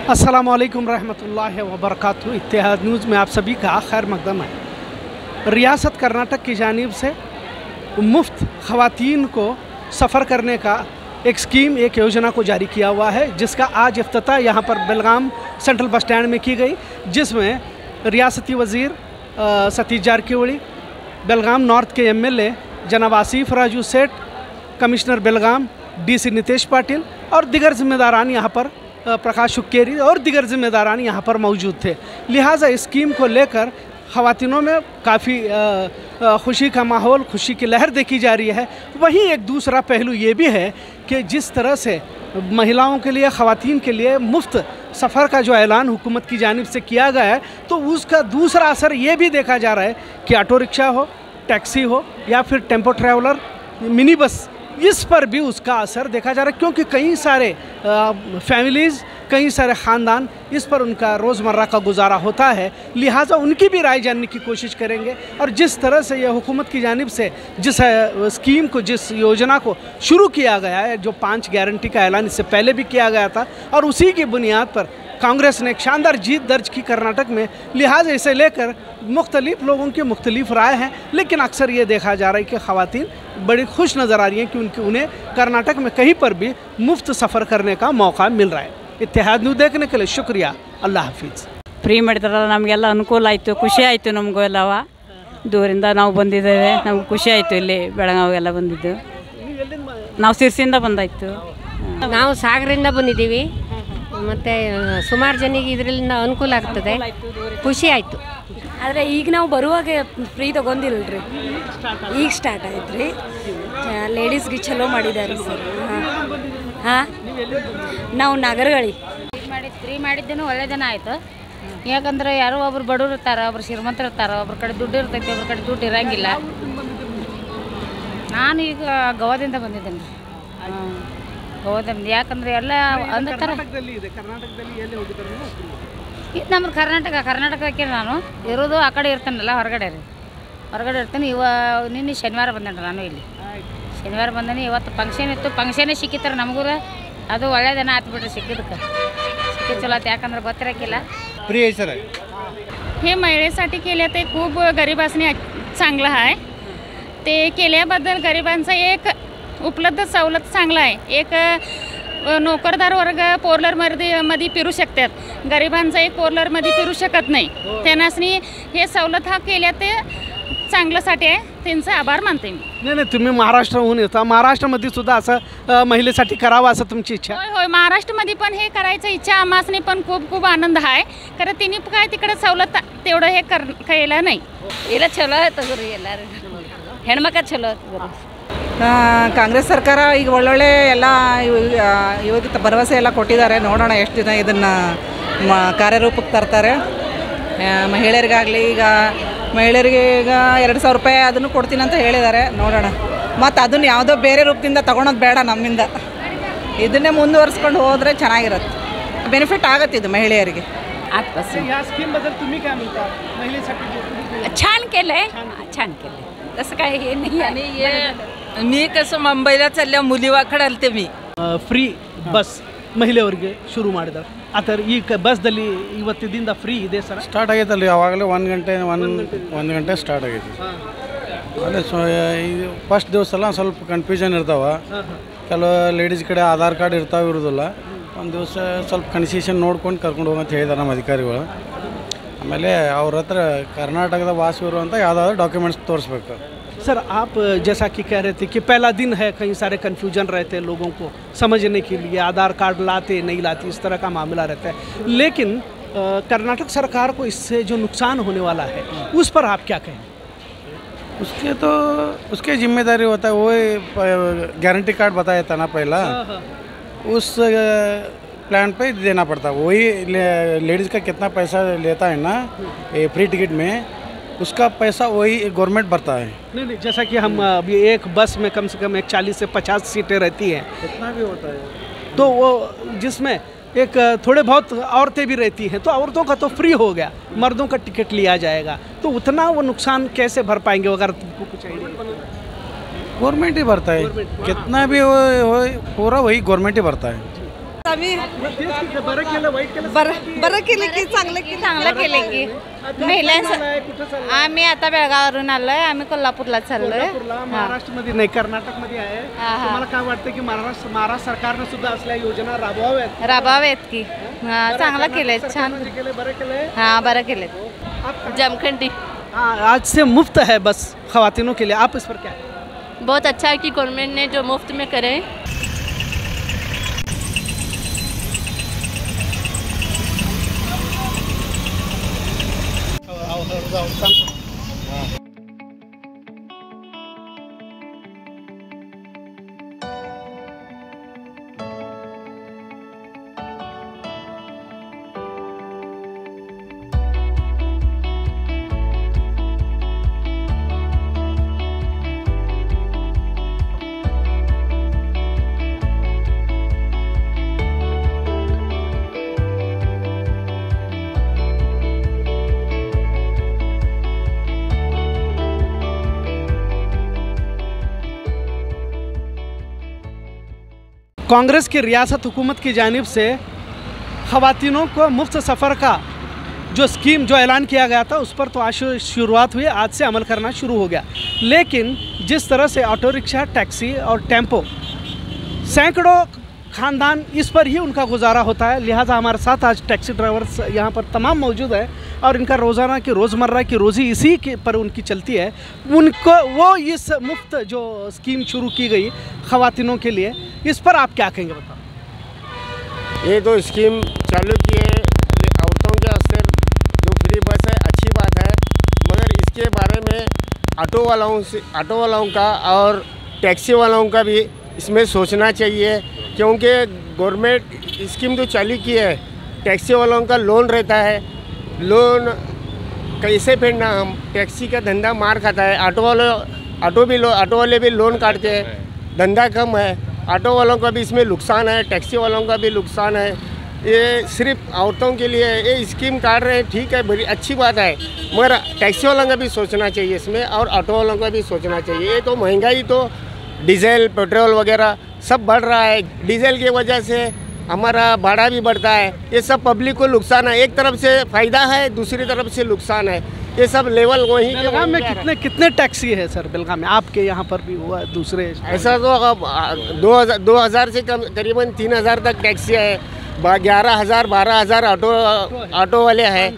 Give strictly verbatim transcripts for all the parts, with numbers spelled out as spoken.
अस्सलामुअलैकुम रहमतुल्लाहि व बरकातहू। इत्तेहाद न्यूज़ में आप सभी का खैर मकदम है। रियासत कर्नाटक की जानिब से मुफ्त ख़वातीन को सफ़र करने का एक स्कीम, एक योजना को जारी किया हुआ है, जिसका आज इफ्तिताह यहाँ पर बेलगाम सेंट्रल बस स्टैंड में की गई, जिसमें रियासती वज़ीर सतीश जारकिहोली, बेलगाम नॉर्थ के एम एल ए जनाब Asif Raju Sait, commissioner Belgaum D C Nitesh Patil और दिगर ज़िम्मेदारान यहाँ पर, प्रकाश शुक्केरी और दिगर ज़िम्मेदारान यहाँ पर मौजूद थे। लिहाजा इस स्कीम को लेकर ख़वातीनों में काफ़ी खुशी का माहौल, खुशी की लहर देखी जा रही है। वहीं एक दूसरा पहलू ये भी है कि जिस तरह से महिलाओं के लिए, ख़वातीन के लिए मुफ्त सफ़र का जो ऐलान हुकूमत की जानिब से किया गया है, तो उसका दूसरा असर ये भी देखा जा रहा है कि ऑटो रिक्शा हो, टैक्सी हो या फिर टेम्पो ट्रैवलर, मिनी बस, इस पर भी उसका असर देखा जा रहा है, क्योंकि कई सारे फैमिलीज़, कई सारे ख़ानदान इस पर उनका रोज़मर्रा का गुजारा होता है। लिहाजा उनकी भी राय जानने की कोशिश करेंगे और जिस तरह से यह हुकूमत की जानिब से जिस स्कीम को, जिस योजना को शुरू किया गया है, जो पाँच गारंटी का ऐलान इससे पहले भी किया गया था और उसी की बुनियाद पर कांग्रेस ने एक शानदार जीत दर्ज की कर्नाटक में। लिहाजा इसे लेकर मुख्तलिफ लोगों की मुख्तलिफ राय हैं, लेकिन अक्सर ये देखा जा रहा है कि ख़वातीन बड़ी खुश नज़र आ रही हैं कि उनकी उन्हें कर्नाटक में कहीं पर भी मुफ्त सफ़र करने का मौका मिल रहा है। इत्तेहाद न्यूज़ देखने के लिए शुक्रिया। अल्लाह हाफिज़। ಫ್ರೀ ಮಾಡಿದ್ರಲ್ಲ ನಮಗೆಲ್ಲ ಅನುಕೂಲ ಆಯಿತು, ಖುಷಿ ಆಯಿತು ನಮಗೂ ಎಲ್ಲವ. ದೂರಿಂದ ನಾವು ಬಂದಿದ್ದೇವೆ, ನಮ್ಗೆ ಖುಷಿ ಆಯಿತು. ಇಲ್ಲಿ ಬೆಳಗಾವಿಗೆಲ್ಲ ಬಂದಿದ್ದು ನಾವು ಸಿರ್ಸಿಯಿಂದ ಬಂದಾಯಿತು. ನಾವು ಸಾಗರದಿಂದ ಬಂದಿದ್ದೀವಿ. ಮತ್ತು ಸುಮಾರು ಜನಿಗೆ ಇದರಿಂದ ಅನುಕೂಲ ಆಗ್ತದೆ, ಖುಷಿ ಆಯಿತು. ಆದರೆ ಈಗ ನಾವು ಬರುವಾಗ ಫ್ರೀ ತೊಗೊಂಡಿಲ್ಲ ರೀ, ಈಗ ಸ್ಟಾರ್ಟ್ ಆಯ್ತು ರೀ. ಲೇಡೀಸ್ಗೆ ಚಲೋ ಮಾಡಿದ್ದಾರೆ ಸರ್. ಹಾಂ ಹಾಂ ನಾವು ನಗರಗಳಿ ಮಾಡಿ ಫ್ರೀ ಮಾಡಿದ್ದೇನು ಒಳ್ಳೆಯದನ್ನ ಆಯಿತು. ಯಾಕಂದ್ರೆ ಯಾರೋ ಒಬ್ರು ಬಡವ್ರು ಇರ್ತಾರೆ, ಒಬ್ರು ಶ್ರೀಮಂತರು ಇರ್ತಾರೆ, ಒಬ್ರ ಕಡೆ ದುಡ್ಡು ಇರ್ತೈತೆ, ಒಬ್ರ ಕಡೆ ದುಡ್ಡು ಇರೋಂಗಿಲ್ಲ. ನಾನು ಈಗ ಗೋವಾದಿಂದ ಬಂದಿದ್ದೇನೆ. ಹಾಂ, ಗೋವಾದಿಂದ. ಯಾಕಂದರೆ ಎಲ್ಲ ಅಂದ ಥರ ಇದು ನಮ್ಮ ಕರ್ನಾಟಕ ಕರ್ನಾಟಕಕ್ಕೆ ನಾನು ಇರೋದು. ಆ ಕಡೆ ಇರ್ತೇನಲ್ಲ, ಹೊರಗಡೆ ರೀ, ಹೊರಗಡೆ ಇರ್ತೀನಿ. ಇವ ನಿನ್ನೆ ಶನಿವಾರ ಬಂದೇನೆ ನಾನು ಇಲ್ಲಿ. ಶನಿವಾರ ಬಂದೇನೆ. ಇವತ್ತು ಫಂಕ್ಷನ್ ಇತ್ತು, ಫಂಕ್ಷನೇ ಸಿಕ್ಕಿತ್ತಾರೆ ನಮಗೂ. ಅದು ಒಳ್ಳೆಯದನ್ನ ಆಯ್ತು बिड्री, सिक्किದ್ದಕ್ಕೆ सिक्की चलो आत. याकंದ್ರೆ ಗೊತ್ತಿರಕ್ಕಿಲ್ಲ. फ्री आहे सर. हे महिलेसाठी केले ते खूप गरिबांनी चांगलं आहे. ते केल्याबद्दल गरिबांचा एक उपलब्ध सवलत चांगला आहे. एक नोकरदार वर्ग पोर्लरमध्ये मध्ये फिरू शकतात, गरिबांचा एक पोर्लरमध्ये फिरू शकत नाही. त्यांनासनी हे सवलत हा केल्या ते चांगल्यासाठी आहे. त्यांचा आभार मानते मी. नाही नाही, तुम्ही महाराष्ट्राहून येता, महाराष्ट्रामध्ये सुद्धा असं महिलेसाठी करावं असं तुमची इच्छा? होय होय, महाराष्ट्रामध्ये पण हे करायचं इच्छा आम्हासनी पण खूप खूप आनंद आहे. कारण तिने काय तिकडे सवलत तेवढं हे कर केलं नाही. ಎಲ್ಲ ಚಲೋ ಆಯ್ತು ಗುರು, ಎಲ್ಲರೂ ಹೆಣ್ಮಕ್ಳು ಚಲೋ ಆಯ್ತು. ಕಾಂಗ್ರೆಸ್ ಸರ್ಕಾರ ಈಗ ಒಳ್ಳೊಳ್ಳೆ ಎಲ್ಲ ಇವತ್ತು ಭರವಸೆ ಎಲ್ಲ ಕೊಟ್ಟಿದ್ದಾರೆ. ನೋಡೋಣ ಎಷ್ಟು ದಿನ ಇದನ್ನು ಕಾರ್ಯರೂಪಕ್ಕೆ ತರ್ತಾರೆ. ಮಹಿಳೆಯರಿಗಾಗಲಿ, ಈಗ ಮಹಿಳೆಯರಿಗೆ ಈಗ ಎರಡು ಸಾವಿರ ರೂಪಾಯಿ ಅದನ್ನು ಕೊಡ್ತೀನಿ ಅಂತ ಹೇಳಿದ್ದಾರೆ. ನೋಡೋಣ, ಮತ್ತು ಅದನ್ನು ಯಾವುದೋ ಬೇರೆ ರೂಪದಿಂದ ತೊಗೊಳೋದು ಬೇಡ ನಮ್ಮಿಂದ. ಇದನ್ನೇ ಮುಂದುವರಿಸ್ಕೊಂಡು ಹೋದರೆ ಚೆನ್ನಾಗಿರುತ್ತೆ, ಬೆನಿಫಿಟ್ ಆಗುತ್ತೆ ಇದು महिಳೆಯರಿಗೆ. छान केलं आहे, छान केलं. तसं काय हे नाही. आणि मी कसं मुंबईला चालल्या मुलीवाकडे आलते मी. ಫ್ರೀ ಬಸ್ ಮಹಿಳೆಯರಿಗೆ ಶುರು ಮಾಡಿದ್ದಾರೆ. ಆ ಥರ ಈ ಕ ಬಸ್ದಲ್ಲಿ ಇವತ್ತಿನಿಂದ ಫ್ರೀ ಇದೆ ಸರ್. ಸ್ಟಾರ್ಟ್ ಆಗೈತಲ್ಲ, ಯಾವಾಗಲೇ ಒಂದು ಗಂಟೆ ಒಂದು ಒಂದು ಗಂಟೆ ಸ್ಟಾರ್ಟ್ ಆಗೈತಿ. ಅದೇ ಸೊ ಇದು ಫಸ್ಟ್ ದಿವಸ ಎಲ್ಲ ಸ್ವಲ್ಪ ಕನ್ಫ್ಯೂಷನ್ ಇರ್ತಾವೆ. ಕೆಲವು ಲೇಡೀಸ್ ಕಡೆ ಆಧಾರ್ ಕಾರ್ಡ್ ಇರ್ತಾವೆ, ಇರೋದಿಲ್ಲ. ಒಂದು ದಿವಸ ಸ್ವಲ್ಪ ಕನ್ಸೆಷನ್ ನೋಡ್ಕೊಂಡು ಕರ್ಕೊಂಡು ಹೋಗಂತ ಹೇಳಿದ್ದಾರೆ ನಮ್ಮ ಅಧಿಕಾರಿಗಳು. ಆಮೇಲೆ ಅವ್ರ ಹತ್ರ ಕರ್ನಾಟಕದ ವಾಸಿವರು ಅಂತ ಯಾವುದಾದ್ರು ಡಾಕ್ಯುಮೆಂಟ್ಸ್ ತೋರಿಸ್ಬೇಕು. सर, आप जैसा कि कह रहे थे कि पहला दिन है, कई सारे कन्फ्यूजन रहते हैं लोगों को समझने के लिए, आधार कार्ड लाते नहीं लाते, इस तरह का मामला रहता है. लेकिन कर्नाटक सरकार को इससे जो नुकसान होने वाला है उस पर आप क्या कहें? उसके तो उसके जिम्मेदारी होता है. वो गारंटी कार्ड बताया था ना पहला, उस प्लान पे देना पड़ता है. वही लेडीज़ का कितना पैसा लेता है ना ये फ्री टिकट में, उसका पैसा वही गवर्नमेंट भरता है. नहीं नहीं, जैसा कि हम अभी एक बस में कम से कम एक चालीस से पचास सीटें रहती हैं, इतना भी होता है. तो वो जिसमें एक थोड़े बहुत औरतें भी रहती हैं, तो औरतों का तो फ्री हो गया, मर्दों का टिकट लिया जाएगा, तो उतना वो नुकसान कैसे भर पाएंगे? अगर तुमको कुछ आइडिया? गवर्नमेंट ही भरता है, कितना भी हो, हो पूरा वही गवर्नमेंट ही भरता है. आम्ही बरं बरं केलं की चांगलं की चांगलं केलं की महिलांचं आम्ही आता बेळगाववरून आलोय आम्ही कोल्हापूरला चाललोय महाराष्ट्रामध्ये नाही कर्नाटकमध्ये आहे तुम्हाला काय वाटतं की महाराष्ट्र महाराष्ट्र सरकारने सुद्धा असल्या योजना राबवाव्यात राबवाव्यात की हा चांगलं केलंय छान बरं केलंय हाँ बरं केलंय जमखंडी हाँ आज से मुफ्त है बस खवातीनों के लिए आप इस पर क्या बहुत अच्छा है कि गवर्नमेंट ने जो मुफ्त में करे कांग्रेस की रियासत हुकूमत की जानिब से ख़वातीनों को मुफ्त सफ़र का जो स्कीम जो ऐलान किया गया था उस पर तो आज शुरुआत हुई, आज से अमल करना शुरू हो गया। लेकिन जिस तरह से ऑटो रिक्शा, टैक्सी और टेम्पो सैकड़ों ख़ानदान इस पर ही उनका गुजारा होता है, लिहाजा हमारे साथ आज टैक्सी ड्राइवर्स यहाँ पर तमाम मौजूद है और इनका रोज़ाना की रोज़मर्रा की रोज़ी इसी के पर उनकी चलती है। उनको वो इस मुफ्त जो स्कीम शुरू की गई ख़वातीनों के लिए, इस पर आप क्या कहेंगे बताओ। ये तो स्कीम चालू की है औरतों के वास्ते जो फ्री बस है, अच्छी बात है, मगर इसके बारे में ऑटो वालों से ऑटो वालों का और टैक्सी वालों का भी इसमें सोचना चाहिए, क्योंकि गवर्नमेंट स्कीम जो चालू की है टैक्सी वालों का लोन रहता है, लोन कैसे फेरना, हम टैक्सी का धंधा मार खाता है, ऑटो वाले ऑटो भी ऑटो वाले भी लोन काटते हैं, धंधा कम है, ऑटो वालों का भी इसमें नुकसान है, टैक्सी वालों का भी नुकसान है। ये सिर्फ औरतों के लिए ये स्कीम काट रहे हैं, ठीक है, बड़ी अच्छी बात है, मगर टैक्सी वालों का भी सोचना चाहिए इसमें और ऑटो वालों का भी सोचना चाहिए। ये तो महंगाई तो डीजल पेट्रोल वगैरह सब बढ़ रहा है, डीजल की वजह से हमारा भाड़ा भी बढ़ता है, ये सब पब्लिक को नुकसान है, एक तरफ से फ़ायदा है दूसरी तरफ से नुकसान है, ये सब लेवल वहीं बेलगाम में कितने कितने टैक्सी है सर बेलगाम में? आपके यहाँ पर भी हुआ दूसरे ऐसा तो दो हज़ार दो हज़ार से कम करीबन तीन हज़ार तक टैक्सी है, ग्यारह हज़ार बारह हज़ार ऑटो ऑटो वाले हैं,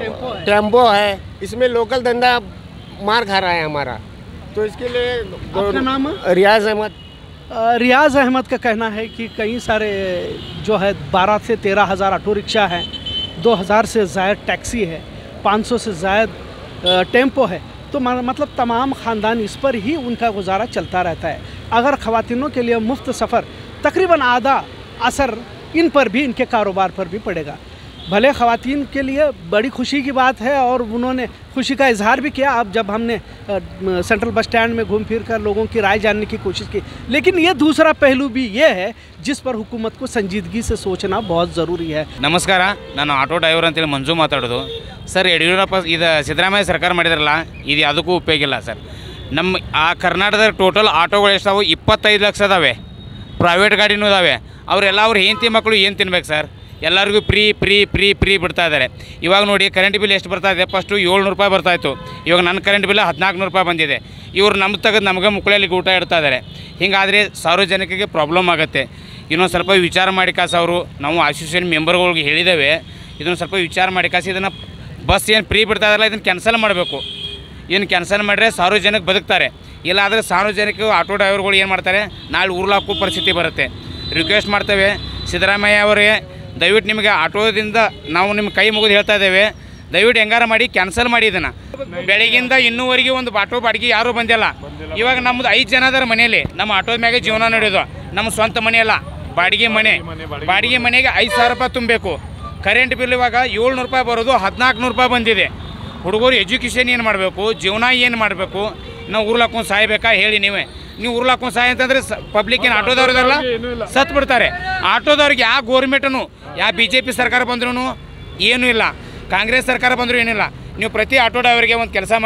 टेम्पो है, इसमें लोकल धंधा मार खा रहा है हमारा। तो इसके लिए आपका नाम? रियाज अहमद। रियाज अहमद का कहना है कि कई सारे जो है बारह से तेरह हज़ार ऑटो रिक्शा है, दो हज़ार से ज़ायद टैक्सी है, पाँच सौ से ज़ायद टेम्पो है, तो मतलब तमाम ख़ानदान इस पर ही उनका गुजारा चलता रहता है। अगर ख़वातीनों के लिए मुफ्त सफ़र तकरीबन आधा असर इन पर भी, इनके कारोबार पर भी पड़ेगा। भले ख़वातीन के लिए बड़ी खुशी की बात है और उन्होंने खुशी का इजहार भी किया। अब जब हमने सेंट्रल बस स्टैंड में घूम फिर कर लोगों की राय जानने की कोशिश की, लेकिन ये दूसरा पहलू भी ये है जिस पर हुकूमत को संजीदगी से सोचना बहुत ज़रूरी है। ನಮಸ್ಕಾರ, ನಾನು ಆಟೋ ಡ್ರೈವರ್ ಅಂತೇಳಿ ಮಂಜು ಮಾತಾಡೋದು ಸರ್. ಯಡಿಯೂರಪ್ಪ ಇದು ಸಿದ್ದರಾಮಯ್ಯ ಸರ್ಕಾರ ಮಾಡಿದ್ರಲ್ಲ, ಇದು ಯಾವುದಕ್ಕೂ ಉಪಯೋಗ ಇಲ್ಲ ಸರ್. ನಮ್ಮ ಆ ಕರ್ನಾಟಕದ ಟೋಟಲ್ ಆಟೋಗಳು ಎಷ್ಟಾವೆ? ಇಪ್ಪತ್ತೈದು ಲಕ್ಷ ಅದಾವೆ, ಪ್ರೈವೇಟ್ ಗಾಡಿನೂ ಇದಾವೆ. ಅವರೆಲ್ಲ ಅವ್ರ ಹೆಂಡತಿ ಮಕ್ಕಳು ಏನು ತಿನ್ಬೇಕು ಸರ್? ಎಲ್ಲರಿಗೂ ಫ್ರೀ ಫ್ರೀ ಫ್ರೀ ಫ್ರೀ ಬಿಡ್ತಾ ಇದ್ದಾರೆ. ಇವಾಗ ನೋಡಿ ಕರೆಂಟ್ ಬಿಲ್ ಎಷ್ಟು ಬರ್ತಾ ಇದೆ? ಫಸ್ಟು ಏಳ್ನೂರು ರೂಪಾಯಿ ಬರ್ತಾಯಿತ್ತು, ಇವಾಗ ನನ್ನ ಕರೆಂಟ್ ಬಿಲ್ ಹದಿನಾಲ್ಕು ನೂರು ರೂಪಾಯಿ ಬಂದಿದೆ. ಇವರು ನಮ್ಮ ತೆಗೆದು ನಮಗೆ ಮುಕ್ಕಳಲ್ಲಿ ಊಟ ಇಡ್ತಾ ಇದ್ದಾರೆ. ಹೀಗಾದರೆ ಸಾರ್ವಜನಿಕರಿಗೆ ಪ್ರಾಬ್ಲಮ್ ಆಗುತ್ತೆ. ಇನ್ನೊಂದು ಸ್ವಲ್ಪ ವಿಚಾರ ಮಾಡಿ ಕಾಸು ಅವರು, ನಾವು ಅಸೋಸಿಯೇಷನ್ ಮೆಂಬರ್ಗಳಿಗೆ ಹೇಳಿದ್ದೇವೆ, ಇದನ್ನು ಸ್ವಲ್ಪ ವಿಚಾರ ಮಾಡಿ ಕಾಸು ಇದನ್ನು ಬಸ್ ಏನು ಫ್ರೀ ಬಿಡ್ತಾ ಇದ್ದಾರಲ್ಲ ಇದನ್ನು ಕ್ಯಾನ್ಸಲ್ ಮಾಡಬೇಕು. ಏನು ಕ್ಯಾನ್ಸಲ್ ಮಾಡಿದ್ರೆ ಸಾರ್ವಜನಿಕ ಬದುಕ್ತಾರೆ, ಇಲ್ಲಾದರೆ ಸಾರ್ವಜನಿಕ ಆಟೋ ಡ್ರೈವರ್ಗಳು ಏನು ಮಾಡ್ತಾರೆ, ನಾಳೆ ಊರ್ಲಾಕೋ ಪರಿಸ್ಥಿತಿ ಬರುತ್ತೆ. ರಿಕ್ವೆಸ್ಟ್ ಮಾಡ್ತೇವೆ ಸಿದ್ದರಾಮಯ್ಯ ಅವರಿಗೆ, ದಯವಿಟ್ಟು ನಿಮಗೆ ಆಟೋದಿಂದ ನಾವು ನಿಮ್ಮ ಕೈ ಮುಗಿದು ಹೇಳ್ತಾ ಇದ್ದೇವೆ, ದಯವಿಟ್ಟು ಹೆಂಗಾರ ಮಾಡಿ ಕ್ಯಾನ್ಸಲ್ ಮಾಡಿ ಇದನ್ನು. ಬೆಳಗಿಂದ ಇನ್ನೂವರೆಗೆ ಒಂದು ಆಟೋ ಬಾಡಿಗೆ ಯಾರೂ ಬಂದಿಲ್ಲ. ಇವಾಗ ನಮ್ಮದು ಐದು ಜನ ಅದರ ಮನೆಯಲ್ಲಿ, ನಮ್ಮ ಆಟೋದ ಮ್ಯಾಗೆ ಜೀವನ ನಡೆಯೋದು. ನಮ್ಮ ಸ್ವಂತ ಮನೆಯಲ್ಲ, ಬಾಡಿಗೆ ಮನೆ. ಬಾಡಿಗೆ ಮನೆಗೆ ಐದು ಸಾವಿರ ರೂಪಾಯಿ ತುಂಬಬೇಕು. ಕರೆಂಟ್ ಬಿಲ್ ಇವಾಗ ಏಳ್ನೂರು ರೂಪಾಯಿ ಬರೋದು ಹದಿನಾಲ್ಕು ನೂರು ರೂಪಾಯಿ ಬಂದಿದೆ. ಹುಡುಗರು ಎಜುಕೇಷನ್ ಏನು ಮಾಡಬೇಕು, ಜೀವನ ಏನು ಮಾಡಬೇಕು? ನಾವು ಉರ್ಲಾಕೊಂಡು ಸಾಯಬೇಕಾ ಹೇಳಿ ನೀವೇ? ನೀವು ಉರ್ಲಾಕೊಂಡು ಸಾಯ ಅಂತಂದರೆ ಪಬ್ಲಿಕ್ ಏನು ಆಟೋದವ್ರು ಇದಾರಲ್ಲ ಸತ್ತು ಬಿಡ್ತಾರೆ. ಆಟೋದವ್ರಿಗೆ ಯಾವ ಗೋರ್ಮೆಂಟನು, ಯಾವ ಬಿ ಜೆ ಪಿ ಸರ್ಕಾರ ಬಂದ್ರೂ ಏನೂ ಇಲ್ಲ, ಕಾಂಗ್ರೆಸ್ ಸರ್ಕಾರ ಬಂದರೂ ಏನಿಲ್ಲ. ನೀವು ಪ್ರತಿ ಆಟೋ ಡ್ರೈವರ್ಗೆ ಒಂದು ಕೆಲಸ ಮಾಡಿ,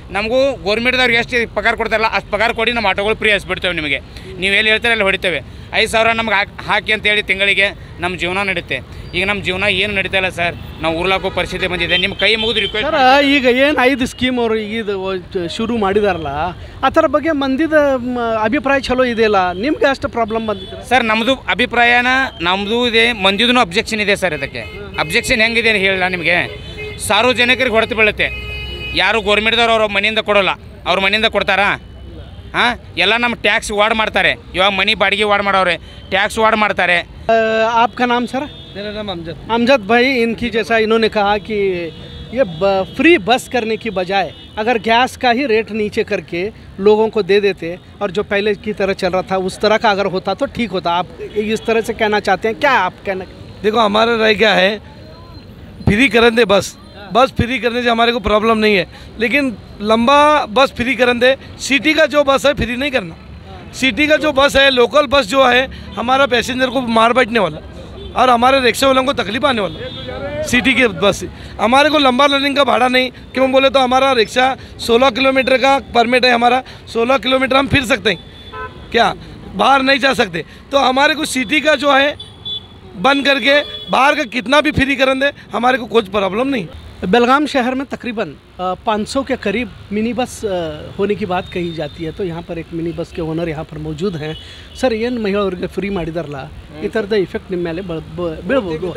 ನಮಗೂ ಗೌರ್ಮೆಂಟ್ದವ್ರಿಗೆ ಎಷ್ಟು ಪಗಾರ ಕೊಡ್ತಾರಲ್ಲ ಅಷ್ಟು ಪಗಾರ ಕೊಡಿ ನಮ್ಮ ಆಟೋಗಳು ಫ್ರೀ ಹಸ್ಬಿಡ್ತೇವೆ ನಿಮಗೆ ನೀವು ಎಲ್ಲಿ ಹೇಳ್ತಾರೆ ಅಲ್ಲಿ ಹೊಡಿತೇವೆ ಐದು ಸಾವಿರ ನಮ್ಗೆ ಹಾಕಿ ಹಾಕಿ ಅಂತೇಳಿ ತಿಂಗಳಿಗೆ ನಮ್ಮ ಜೀವನ ನಡೀತೆ ಈಗ ನಮ್ಮ ಜೀವನ ಏನು ನಡೀತಾ ಇಲ್ಲ ಸರ್ ನಾವು ಊರ್ಲಾಕೋ ಪರಿಸ್ಥಿತಿ ಬಂದಿದೆ ನಿಮ್ಮ ಕೈ ಮುಗಿದು ರಿಕ್ವೆಸ್ಟ್ ಸರ್ ಈಗ ಏನು ಐದು ಸ್ಕೀಮ್ ಅವರು ಇದು ಶುರು ಮಾಡಿದಾರಲ್ಲ ಆ ಥರ ಬಗ್ಗೆ ಮಂದಿದ ಅಭಿಪ್ರಾಯ ಚಲೋ ಇದೆಯಲ್ಲ ನಿಮ್ಗೆ ಅಷ್ಟು ಪ್ರಾಬ್ಲಮ್ ಬಂದಿದೆ ಸರ್ ನಮ್ಮದು ಅಭಿಪ್ರಾಯನ ನಮ್ಮದು ಇದೆ ಮಂದಿದೂ ಅಬ್ಜೆಕ್ಷನ್ ಇದೆ ಸರ್ ಇದಕ್ಕೆ ಅಬ್ಜೆಕ್ಷನ್ ಹೆಂಗಿದೆ ಹೇಳಲ್ಲ ನಿಮಗೆ ಸಾರ್ವಜನಿಕರಿಗೆ ಹೊಡೆತು ಬೀಳುತ್ತೆ ಯಾರು ಗೌರ್ಮೆಂಟ್ದವ್ರು ಅವ್ರ ಮನೆಯಿಂದ ಕೊಡೋಲ್ಲ ಅವ್ರ ಮನೆಯಿಂದ ಕೊಡ್ತಾರಾ ಹಾಂ ಎಲ್ಲ ನಮ್ಮ ಟ್ಯಾಕ್ಸ್ ವಾರ್ಡ್ ಮಾಡ್ತಾರೆ ಇವಾಗ ಮನೆ ಬಾಡಿಗೆ ವಾರ್ಡ್ ಮಾಡೋರೆ ट्याक्स वार्ड मारता रहे। आपका नाम सर? मेरा नाम अमजद। अमजद भाई, इनकी जैसा इन्होंने कहा कि ये फ्री बस करने की बजाय अगर गैस का ही रेट नीचे करके लोगों को दे देते और जो पहले की तरह चल रहा था उस तरह का अगर होता तो ठीक होता। आप इस तरह से कहना चाहते हैं, क्या आप कहना? देखो हमारा राय क्या है, फ्री करन दे बस बस फ्री करने से हमारे को प्रॉब्लम नहीं है, लेकिन लंबा बस फ्री करन दे। सिटी का जो बस है फ्री नहीं करना। सिटी का जो बस है, लोकल बस जो है, हमारा पैसेंजर को मार बैठने वाला और हमारे रिक्शे वालों को तकलीफ आने वाला। सिटी के बस से हमारे को लंबा रनिंग का भाड़ा नहीं, क्यों बोले तो हमारा रिक्शा सोलह किलोमीटर का परमिट है, हमारा सोलह किलोमीटर हम फिर सकते हैं, क्या बाहर नहीं जा सकते। तो हमारे को सिटी का जो है बंद करके बाहर का कितना भी फ्री करन दे, हमारे को कुछ प्रॉब्लम नहीं। बेलगाम शहर में तकरीबन पाँच सौ के करीब मिनी बस होने की बात कही जाती है। तो यहाँ पर एक मिनी बस के ओनर यहाँ पर मौजूद हैं। सर, ಏನು ಮಹಿಳೆಯರಿಗೆ ಫ್ರೀ ಮಾಡಿದಾರಲ್ಲ, ಈ ಥರದ ಇಫೆಕ್ಟ್ ನಿಮ್ಮ ಮೇಲೆ ಬೀಳ್ಬೋದು?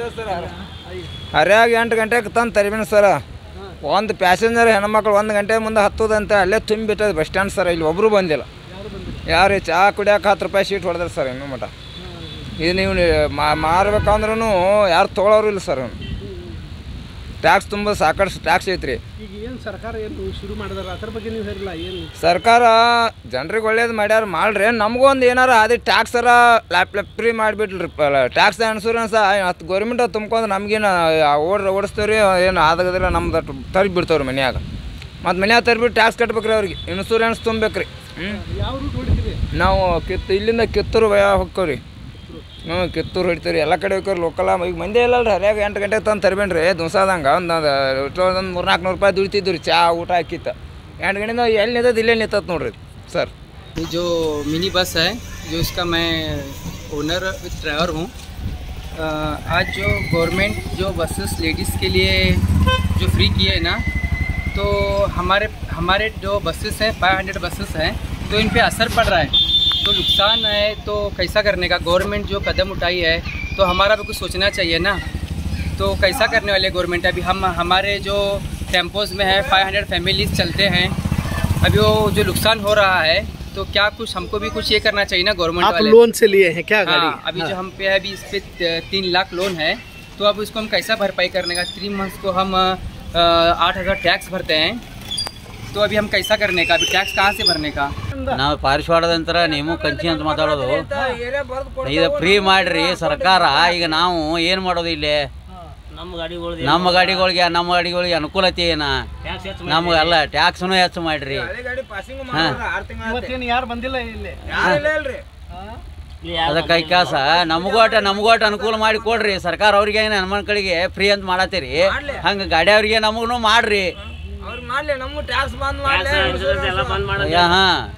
ಹರ್ಯಾಗ ಎಂಟು ಗಂಟೆಗೆ ತಂದು ತರಿಬೇನೆ ಸರ್, ಒಂದು ಪ್ಯಾಸೆಂಜರ್ ಹೆಣ್ಮಕ್ಳು ಒಂದು ಗಂಟೆ ಮುಂದೆ ಹತ್ತೋದಂತೆ ಅಲ್ಲೇ ತುಂಬಿಬಿಟ್ಟದ ಬಸ್ ಸ್ಟ್ಯಾಂಡ್ ಸರ್. ಇಲ್ಲಿ ಒಬ್ಬರು ಬಂದಿಲ್ಲ, ಯಾರು ಚಹಾ ಕುಡಿಯೋಕೆ ಹತ್ತು ರೂಪಾಯಿ ಶೀಟ್ ಹೊಡೆದ್ರೆ ಸರ್ ಇನ್ನೂ ಮಟ. ಇದು ನೀವು ಮಾರ್ಬೇಕಂದ್ರೂ ಯಾರು ತೊಗೊಳೋರು ಇಲ್ಲ ಸರ್. ಟ್ಯಾಕ್ಸ್ ತುಂಬ ಸಾಕಷ್ಟು ಟ್ಯಾಕ್ಸ್ ಐತ್ರಿ. ಈಗ ಏನು ಸರ್ಕಾರ ಏನು ಶುರು ಮಾಡಿದಾರ ಅದ್ರ ಬಗ್ಗೆ ನೀವು ಹೇಳಿಲ್ಲ ಏನು? ಸರ್ಕಾರ ಜನರಿಗೆ ಒಳ್ಳೇದು ಮಾಡ್ಯಾರ, ಮಾಡ್ರಿ. ನಮಗೂ ಒಂದು ಏನಾರ ಅದೇ ಟ್ಯಾಕ್ಸರ ಲ್ಯಾಪ್ ಲ್ಯಾಪ್ ಫ್ರೀ ಮಾಡಿಬಿಟ್ರಿ. ಟ್ಯಾಕ್ಸ್ ಇನ್ಶೂರೆನ್ಸ್ ಹತ್ತು ಗೌರ್ಮೆಂಟ್ ತುಂಬ್ಕೊಂಡು ನಮಗೇನು ಓಡ್ರಿ ಓಡಿಸ್ತೇವ್ರಿ, ಏನು ಆದಾಗದಿಲ್ಲ ನಮ್ದು ತರ್ಗಿ ಬಿಡ್ತಾವ್ರಿ ಮನ್ಯಾಗ. ಮತ್ತು ಮನ್ಯಾಗ ತರ್ಬಿಟ್ಟು ಟ್ಯಾಕ್ಸ್ ಕಟ್ಬೇಕ್ರಿ ಅವ್ರಿಗೆ, ಇನ್ಶೂರೆನ್ಸ್ ತುಂಬೇಕ್ರಿ. ಹ್ಞೂ, ನಾವು ಕಿತ್ತು ಇಲ್ಲಿಂದ ಕಿತ್ತೂರು ಭಯ ಹೋಗ್ತೇವ್ರಿ. ಹ್ಞೂ, ಕಿತ್ತೂರು ಹೊಡಿತೀವಿ, ಎಲ್ಲ ಕಡೆ ಹೋಗ್ರಿ. ಲೋಕಲ್ ಈಗ ಮಂದಿ ಇಲ್ಲಲ್ರಿ, ಹರ್ಯಾಗ ಎಂಟು ಗಂಟೆಗೆ ತಂದು ತರಬೇನ್ರಿ ದಿವಸದಂಗೆ ಒಂದು ಒಂದು ಮೂರು ನಾಲ್ಕು ನೂರು ರೂಪಾಯಿ ದುಡಿತಿದ್ದು ರೀ ಚಹಾ ಊಟ ಹಾಕಿತ್ತು. ಎಂಟು ಗಂಟೆಯಿಂದ ಎಲ್ಲಿ ನಿಂತದ್ದು ಇಲ್ಲೇ ನಿಂತತ್ ನೋಡ್ರಿ सर। जो मिनी बस है, जो इसका मैं ओनर विथ ड्राइवर हूँ। आज जो गवर्नमेंट जो बसेस लेडीज़ के लिए जो फ्री किए है ना, तो हमारे हमारे जो बसेस हैं पाँच सौ बसेस हैं, तो इन पे असर पड़ रहा है, तो नुकसान है। तो कैसा करने का, गवर्नमेंट जो कदम उठाई है तो हमारा भी कुछ सोचना चाहिए ना। तो कैसा करने वाले गवर्नमेंट? अभी हम हमारे जो टेम्पोज़ में है पाँच सौ फैमिलीज चलते हैं, अभी वो जो नुकसान हो रहा है, तो क्या कुछ हमको भी कुछ ये करना चाहिए ना गवर्नमेंट वाले। आप लोन से लिए हैं क्या गाड़ी? हाँ, अभी हाँ। जो हम पे है अभी इस पे तीन लाख लोन है, तो अब इसको हम कैसा भरपाई करने का? थ्री मंथ्स को हम आठ हज़ार टैक्स भरते हैं, तो अभी हम कैसा करने का? अभी टैक्स कहाँ से भरने का? ನಾವು ಪಾರಿಶುವಾಡದ ನಂತರ ನೀವು ಕಂಚಿ ಅಂತ ಮಾತಾಡೋದು, ಇದು ಫ್ರೀ ಮಾಡಿರಿ ಸರ್ಕಾರ. ಈಗ ನಾವು ಏನು ಮಾಡೋದು ಇಲ್ಲಿ? ನಮ್ಮ ಗಾಡಿಗಳಿಗೆ ನಮ್ಮ ಗಾಡಿಗಳಿಗೆ ನಮ್ಮ ಗಾಡಿಗಳಿಗೆ ಅನುಕೂಲತೆ ಏನ? ನಮ್ಗೆ ಅಲ್ಲ ಟ್ಯಾಕ್ಸ್ನು ಹೆಚ್ಚು ಮಾಡಿರಿ. ಯಾರು ಬಂದಿಲ್ಲ ಇಲ್ಲಿ, ಅದಕ್ಕೆ ಕೈಕಾಸ ನಮಗೋಟ ನಮಗೋಟ ಅನುಕೂಲ ಮಾಡಿ ಕೊಡ್ರಿ ಸರ್ಕಾರ. ಅವ್ರಿಗೆ ಏನು ಹೆಣ್ಮಕ್ಳಿಗೆ ಫ್ರೀ ಅಂತ ಮಾಡತ್ತೀರಿ, ಹಂಗೆ ಗಾಡಿ ಅವ್ರಿಗೆ ನಮಗೂ ಮಾಡ್ರಿ. ಅವ್ರು ಮಾಡಲಿ, ನಮಗೂ ಟ್ಯಾಕ್ಸ್ ಬಂದ್ ಮಾಡಲಿ. ಹಾಂ